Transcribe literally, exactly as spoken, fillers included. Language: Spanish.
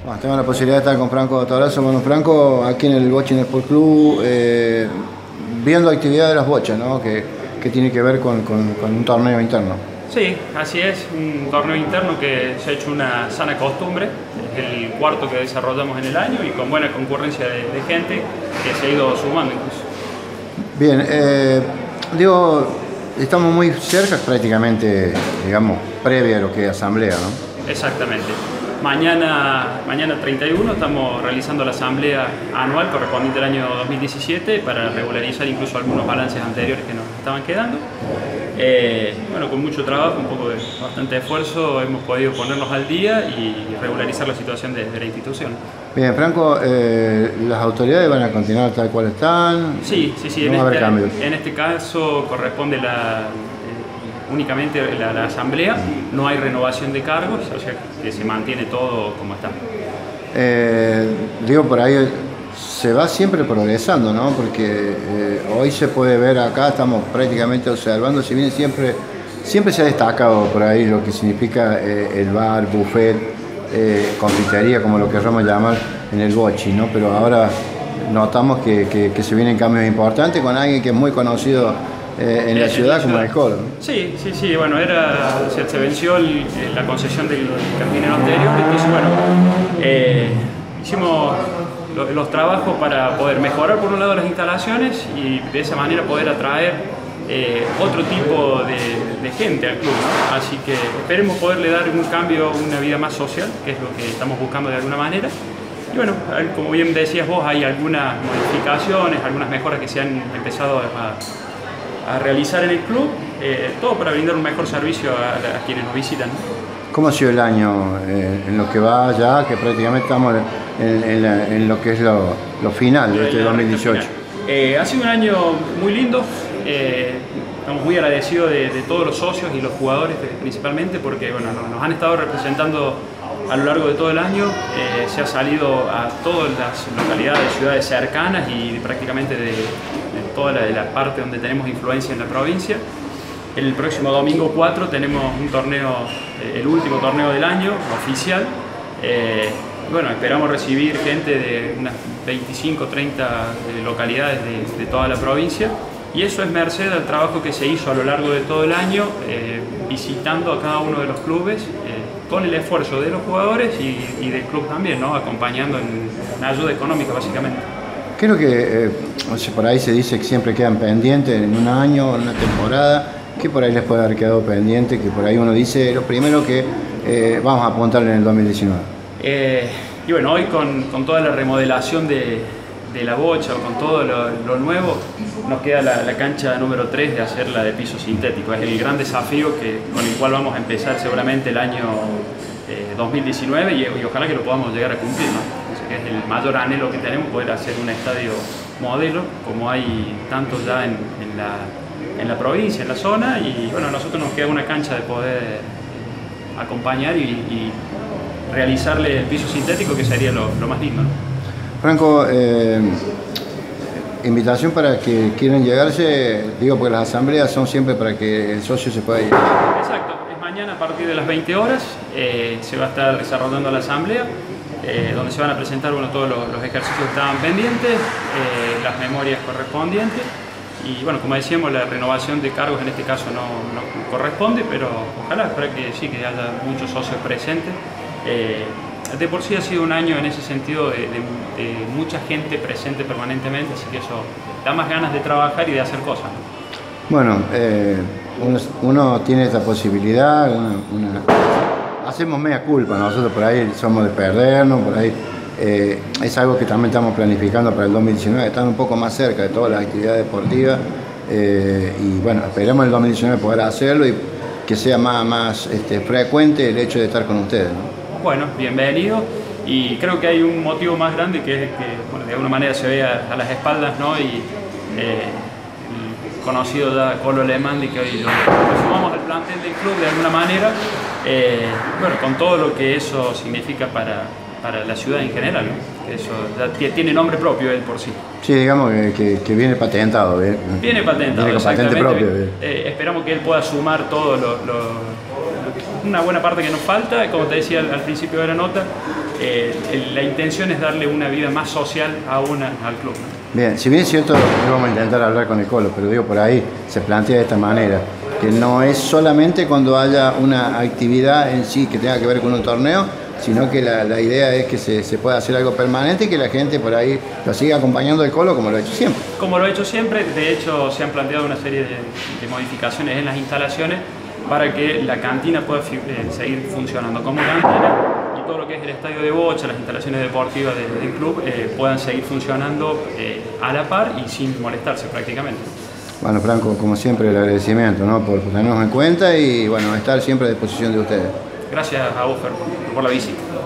Bueno, tengo la posibilidad de estar con Franco Torazo. Bueno, Franco, aquí en el Bochín Sport Club, eh, viendo actividad de las bochas, ¿no? Que, que tiene que ver con, con, con un torneo interno. Sí, así es, un torneo interno que se ha hecho una sana costumbre, es el cuarto que desarrollamos en el año y con buena concurrencia de, de gente que se ha ido sumando incluso. Bien, eh, digo, estamos muy cerca prácticamente, digamos, previa a lo que es asamblea, ¿no? Exactamente. Mañana, mañana treinta y uno estamos realizando la asamblea anual correspondiente al año dos mil diecisiete para regularizar incluso algunos balances anteriores que nos estaban quedando. Eh, bueno, con mucho trabajo, un poco de bastante esfuerzo, hemos podido ponernos al día y regularizar la situación de, de la institución. Bien, Franco, eh, ¿las autoridades van a continuar tal cual están? Sí, sí, sí. No en, va a haber este, cambios. en este caso corresponde la... únicamente la, la asamblea, no hay renovación de cargos, o sea que se mantiene todo como está. Eh, digo, por ahí se va siempre progresando, ¿no? Porque eh, hoy se puede ver acá, estamos prácticamente observando, si bien siempre, siempre se ha destacado por ahí lo que significa eh, el bar, buffet, eh, confitería, como lo querramos llamar en el Bochi, ¿no? Pero ahora notamos que, que, que se vienen cambios importantes con alguien que es muy conocido Eh, en la en ciudad la como ciudad. el Colo, ¿no? Sí, sí, sí, bueno, era, se, se venció el, la concesión del cantinero anterior, entonces bueno, eh, hicimos lo, los trabajos para poder mejorar por un lado las instalaciones y de esa manera poder atraer eh, otro tipo de, de gente al club, ¿no? Así que esperemos poderle dar un cambio, una vida más social, que es lo que estamos buscando de alguna manera. Y bueno, como bien decías vos, hay algunas modificaciones, algunas mejoras que se han empezado a a realizar en el club, eh, todo para brindar un mejor servicio a, a quienes nos visitan. ¿Cómo ha sido el año eh, en lo que va ya, que prácticamente estamos en, en, la, en lo que es lo, lo final de este dos mil dieciocho? Eh, ha sido un año muy lindo, eh, estamos muy agradecidos de, de todos los socios y los jugadores principalmente porque bueno, nos han estado representando a lo largo de todo el año, eh, se ha salido a todas las localidades, ciudades cercanas y prácticamente de, de toda la, de la parte donde tenemos influencia en la provincia. El próximo domingo cuatro tenemos un torneo, eh, el último torneo del año, oficial. Eh, bueno, esperamos recibir gente de unas veinticinco, treinta localidades de, de toda la provincia. Y eso es merced al trabajo que se hizo a lo largo de todo el año, eh, visitando a cada uno de los clubes, eh, con el esfuerzo de los jugadores y, y del club también, ¿no? Acompañando en, en ayuda económica básicamente. Creo que eh, por ahí se dice que siempre quedan pendientes en un año, en una temporada, que por ahí les puede haber quedado pendiente, que por ahí uno dice lo primero que eh, vamos a apuntar en el dos mil diecinueve. Eh, y bueno, hoy con, con toda la remodelación de, de la bocha o con todo lo, lo nuevo, nos queda la, la cancha número tres de hacerla de piso sintético. Es el gran desafío que, con el cual vamos a empezar seguramente el año eh, dos mil diecinueve y, y ojalá que lo podamos llegar a cumplir, ¿no? O sea, que es el mayor anhelo que tenemos, poder hacer un estadio modelo, como hay tantos ya en, en, la, en la provincia, en la zona, y bueno, a nosotros nos queda una cancha de poder acompañar y, y realizarle el piso sintético, que sería lo, lo más lindo, ¿no? Franco, eh, invitación para que quieran llegarse, digo porque las asambleas son siempre para que el socio se pueda ir. Exacto, es mañana a partir de las veinte horas, eh, se va a estar desarrollando la asamblea, eh, donde se van a presentar bueno, todos los, los ejercicios que estaban pendientes, eh, las memorias correspondientes y bueno, como decíamos, la renovación de cargos en este caso no, no corresponde, pero ojalá para que sí, que haya muchos socios presentes. Eh, de por sí ha sido un año en ese sentido de, de, de mucha gente presente permanentemente, así que eso da más ganas de trabajar y de hacer cosas, ¿no? Bueno, eh, uno, uno tiene esta posibilidad, una, una, hacemos media culpa, nosotros por ahí somos de perdernos, por ahí eh, es algo que también estamos planificando para el dos mil diecinueve, estar un poco más cerca de todas las actividades deportivas eh, y bueno, esperemos el dos mil diecinueve poder hacerlo y que sea más, más este, frecuente el hecho de estar con ustedes, ¿no? Bueno, bienvenido, y creo que hay un motivo más grande que es que bueno, de alguna manera se ve a, a las espaldas, ¿no? Y eh, el conocido ya Colo Alemán, que hoy lo, lo sumamos al plantel del club de alguna manera, eh, bueno, con todo lo que eso significa para, para la ciudad en general, ¿no? Que eso ya tiene nombre propio él por sí. Sí, digamos que, que, que viene patentado. ¿eh? Viene patentado, viene con patente propia. Eh, esperamos que él pueda sumar todo lo, lo una buena parte que nos falta, como te decía al, al principio de la nota, eh, el, la intención es darle una vida más social aún al club. Bien, si bien es cierto, vamos a intentar hablar con el Colo, pero digo, por ahí se plantea de esta manera, que no es solamente cuando haya una actividad en sí que tenga que ver con un torneo, sino que la, la idea es que se, se pueda hacer algo permanente y que la gente por ahí lo siga acompañando el Colo como lo ha hecho siempre. Como lo ha hecho siempre, de hecho se han planteado una serie de, de modificaciones en las instalaciones para que la cantina pueda eh, seguir funcionando como cantina y todo lo que es el estadio de bocha, las instalaciones deportivas de, del club eh, puedan seguir funcionando eh, a la par y sin molestarse prácticamente. Bueno, Franco, como siempre el agradecimiento, ¿no?, por tenernos en cuenta y bueno, estar siempre a disposición de ustedes. Gracias a vos, Fer, por la visita.